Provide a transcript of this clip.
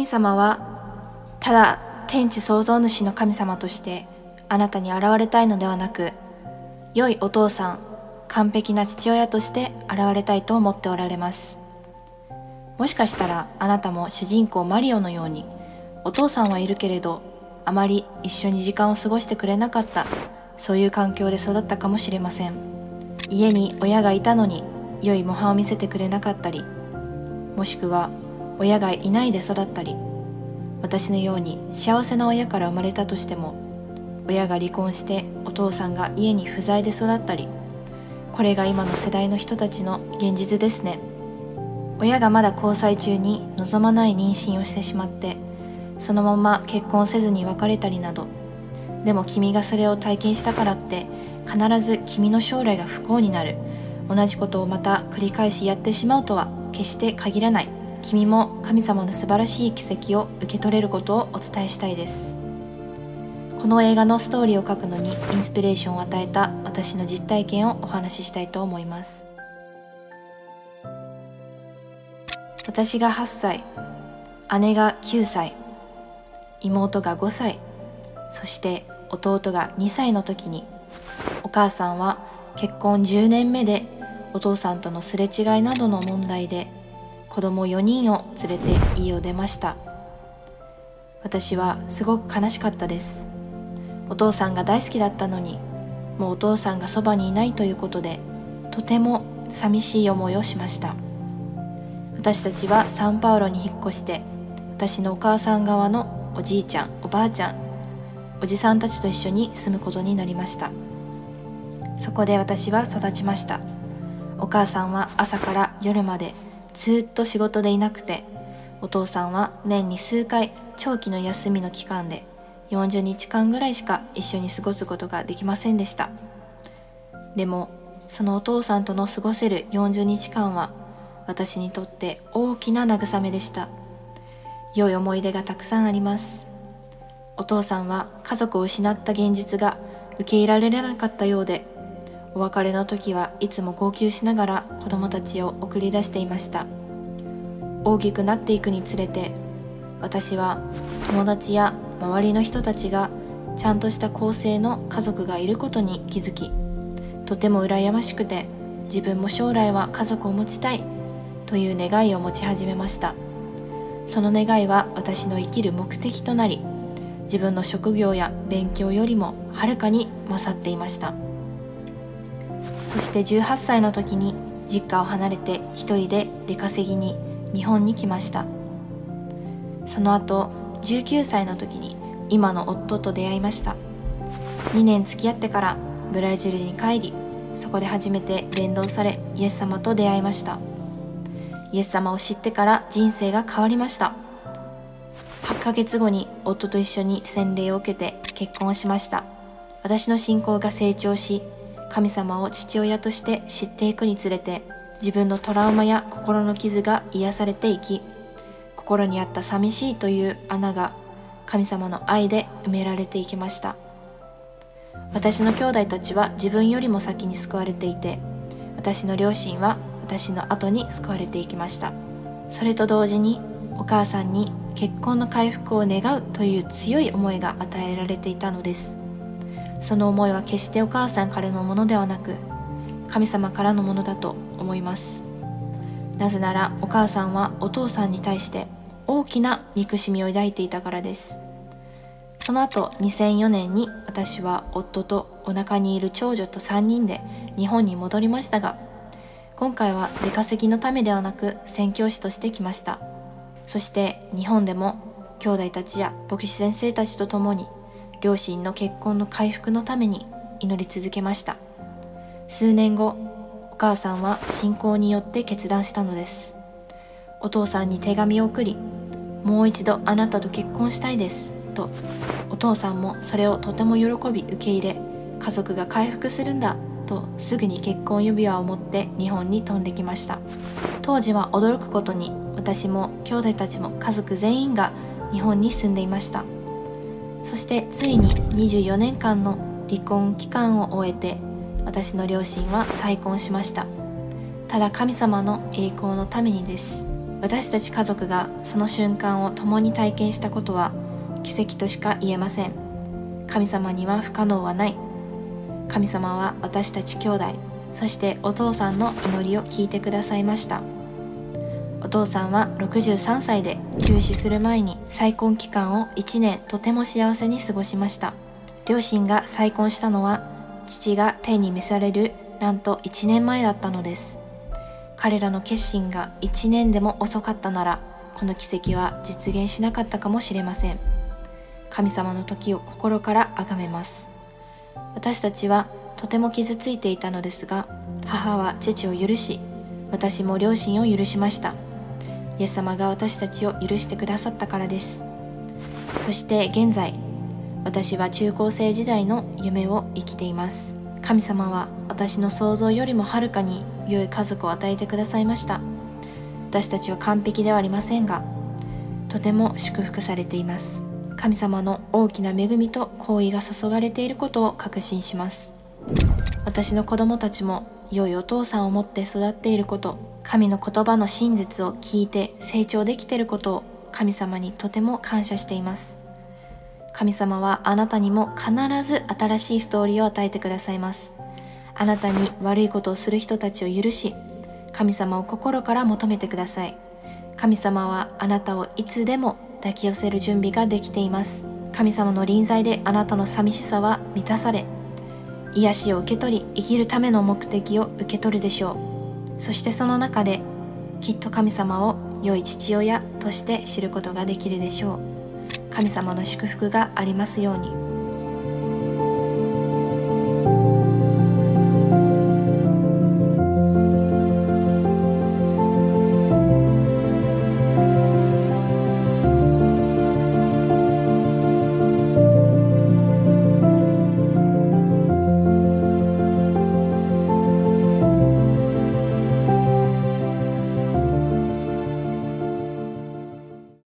神様はただ天地創造主の神様としてあなたに現れたいのではなく、良いお父さん、完璧な父親として現れたいと思っておられます。もしかしたらあなたも主人公マリオのように、お父さんはいるけれどあまり一緒に時間を過ごしてくれなかった、そういう環境で育ったかもしれません。家に親がいたのに良い模範を見せてくれなかったり、もしくは親がいないで育ったり、私のように幸せな親から生まれたとしても、親が離婚してお父さんが家に不在で育ったり、これが今の世代の人たちの現実ですね。親がまだ交際中に望まない妊娠をしてしまって、そのまま結婚せずに別れたりなど。でも君がそれを体験したからって必ず君の将来が不幸になる、同じことをまた繰り返しやってしまうとは決して限らない。君も神様の素晴らしい奇跡を受け取れることをお伝えしたいです。この映画のストーリーを書くのにインスピレーションを与えた私の実体験をお話ししたいと思います。私が8歳、姉が9歳、妹が5歳、そして弟が2歳の時に、お母さんは結婚10年目でお父さんとのすれ違いなどの問題で子供4人を連れて家を出ました。私はすごく悲しかったです。お父さんが大好きだったのに、もうお父さんがそばにいないということで、とても寂しい思いをしました。私たちはサンパウロに引っ越して、私のお母さん側のおじいちゃん、おばあちゃん、おじさんたちと一緒に住むことになりました。そこで私は育ちました。お母さんは朝から夜までずっと仕事でいなくて、お父さんは年に数回長期の休みの期間で40日間ぐらいしか一緒に過ごすことができませんでした。でもそのお父さんとの過ごせる40日間は私にとって大きな慰めでした。良い思い出がたくさんあります。お父さんは家族を失った現実が受け入れられなかったようで、お別れの時はいつも号泣しながら子供たちを送り出していました。大きくなっていくにつれて、私は友達や周りの人たちがちゃんとした構成の家族がいることに気づき、とても羨ましくて、自分も将来は家族を持ちたいという願いを持ち始めました。その願いは私の生きる目的となり、自分の職業や勉強よりもはるかに勝っていました。そして18歳の時に実家を離れて一人で出稼ぎに日本に来ました。その後19歳の時に今の夫と出会いました。2年付き合ってからブラジルに帰り、そこで初めて伝道されイエス様と出会いました。イエス様を知ってから人生が変わりました。8ヶ月後に夫と一緒に洗礼を受けて結婚しました。私の信仰が成長し、神様を父親として知っていくにつれて、自分のトラウマや心の傷が癒されていき、心にあった寂しいという穴が神様の愛で埋められていきました。私の兄弟たちは自分よりも先に救われていて、私の両親は私の後に救われていきました。それと同時にお母さんに結婚の回復を願うという強い思いが与えられていたのです。その思いは決してお母さんからのものではなく、神様からのものだと思います。なぜならお母さんはお父さんに対して大きな憎しみを抱いていたからです。その後2004年に私は夫とお腹にいる長女と3人で日本に戻りましたが、今回は出稼ぎのためではなく宣教師として来ました。そして日本でも兄弟たちや牧師先生たちと共に両親の結婚の回復のために祈り続けました。数年後、お母さんは信仰によって決断したのです。お父さんに手紙を送り、もう一度あなたと結婚したいですと、お父さんもそれをとても喜び受け入れ、家族が回復するんだとすぐに結婚指輪を持って日本に飛んできました。当時は驚くことに、私も兄弟たちも家族全員が日本に住んでいました。そしてついに24年間の離婚期間を終えて、私の両親は再婚しました。ただ神様の栄光のためにです。 私たち家族がその瞬間を共に体験したことは奇跡としか言えません。神様には不可能はない。神様は私たち兄弟、そしてお父さんの祈りを聞いてくださいました。お父さんは63歳で急死する前に再婚期間を1年とても幸せに過ごしました。両親が再婚したのは父が天に召されるなんと1年前だったのです。彼らの決心が1年でも遅かったなら、この奇跡は実現しなかったかもしれません。神様の時を心から崇めます。私たちはとても傷ついていたのですが、母は父を許し、私も両親を許しました。イエス様が私たちを許してくださったからです。そして現在、私は中高生時代の夢を生きています。神様は私の想像よりもはるかに良い家族を与えてくださいました。私たちは完璧ではありませんが、とても祝福されています。神様の大きな恵みと好意が注がれていることを確信します。私の子供たちも良いお父さんを持って育っていること、神の言葉の真実を聞いて成長できていることを神様にとても感謝しています。神様はあなたにも必ず新しいストーリーを与えてくださいます。あなたに悪いことをする人たちを許し、神様を心から求めてください。神様はあなたをいつでも抱き寄せる準備ができています。神様の臨在であなたの寂しさは満たされ、癒しを受け取り、生きるための目的を受け取るでしょう。そしてその中できっと神様を良い父親として知ることができるでしょう。神様の祝福がありますように。